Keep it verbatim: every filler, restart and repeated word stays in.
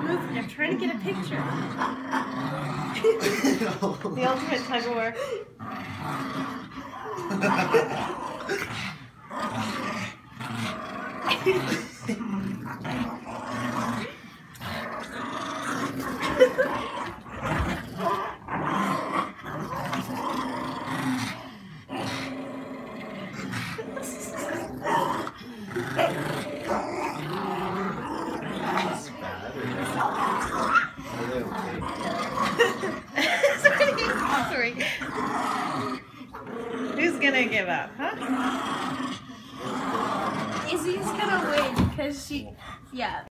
moving. I'm trying to get a picture. The ultimate tug of war. Sorry. Who's gonna give up, huh? Izzy's gonna win because she, yeah.